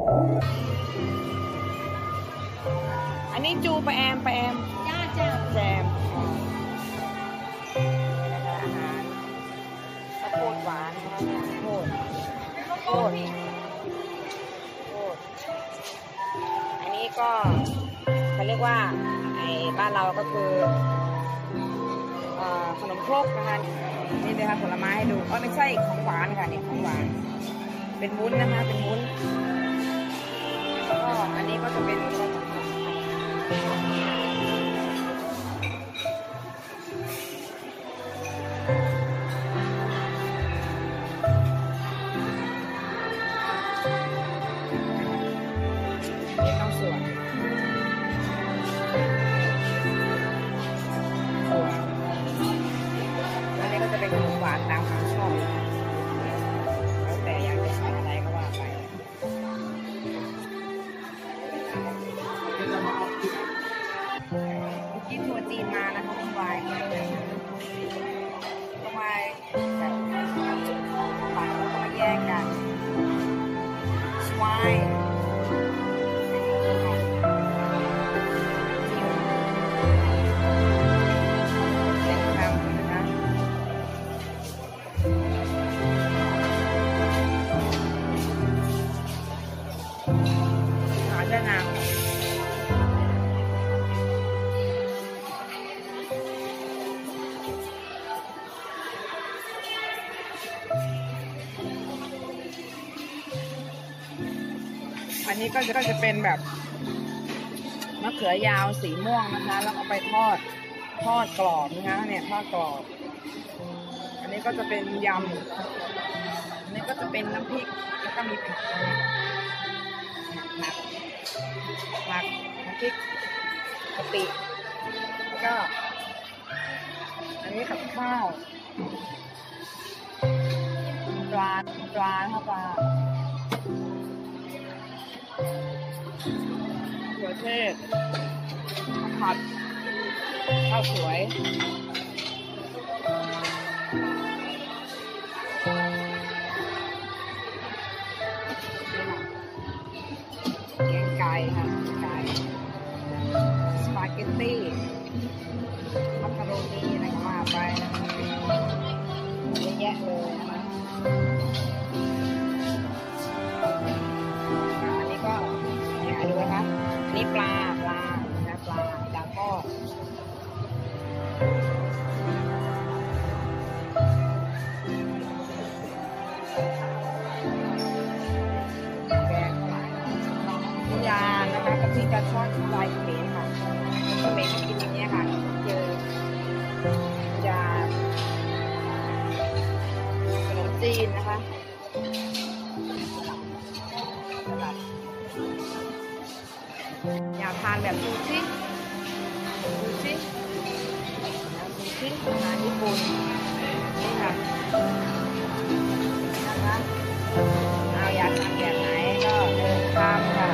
อันนี้จูปลาแอมจ้าแจมนะคะอาหารข้าวโพดหวานข้าวโพดอันนี้ก็เขาเรียกว่าไอ้บ้านเราก็คือขนมครกนะคะนี่เลยค่ะผลไม้ให้ดูไม่ใช่ของหวานค่ะเนี่ยของหวานเป็นวุ้นนะคะเป็นวุ้นก็อันนี้ก็จะเป็นข้าวสวยอันนี้ก็จะเป็นขนมหวานตามความชอบแล้วแต่อยากจะทานอะไรก็ว่าไปกินถั่วจีนมานะคะคุณวายต้องวายแบบฝันก็มาแยกกันสวายอันนี้ก็จะเป็นแบบมะเขือยาวสีม่วงนะคะแล้วเอาไปทอดกรอบนะคะเนี่ยทอดกรอบอันนี้ก็จะเป็นยำอันนี้ก็จะเป็นน้ำพริกแล้วก็มีผักน้ำพริกกะปิแล้วก็อันนี้กับข้าวปลานะคะปลาถั่วเทศผัดข้าวสวยแกงไก่ค่ะไก่สปาเกตตี้มักกะโรนีอะไรก็มาไปเยอะแยะเลยนะคะอันนี้ก็ดูนะคะอันนี้ปลาแล้วก็แกงยานะคะกับที่กระชอนลายเขมรค่ะก็เมนกินอย่างนี้ค่ะเจอยาขนมจีนนะคะอยากทานแบบซูชิอาหารญี่ปุ่นนี่ค่ะนะคะเอาอยากทานแบบไหนก็เดินข้ามค่ะ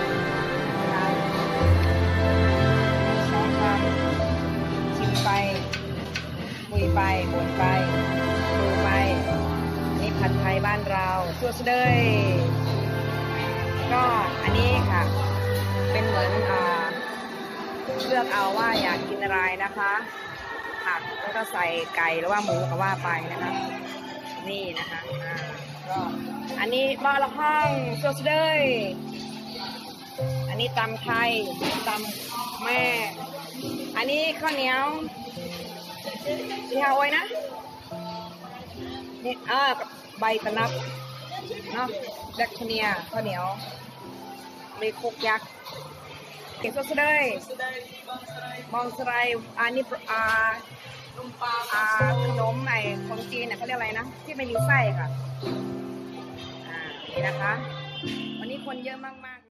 สองคำชิมไปคุยไปบ่นไปดูไปนี่ผัดไทยบ้านเราสดเลยก็อันนี้ค่ะเป็นเหมือนเลือกเอาว่าอยากกินอะไรนะคะผักแล้วก็ใส่ไก่หรือว่าหมูก็ว่าไปนะคะนี่นะคะก็อันนี้บ้าละห้องสดเลยอันนี้ตำไทยตำแม่อันนี้ข้าวเหนียวที่ฮาวายนะนี่กับใบตะนับเนาะแบล็คเนียข้าวเหนียวมีคุกยักษ์เก็บสดเลยมองสไลอันนี้ขนมไหนของจีนเขาเรียกอะไรนะที่ไม่มีไส้ค่ะนี่นะคะวันนี้คนเยอะมากๆ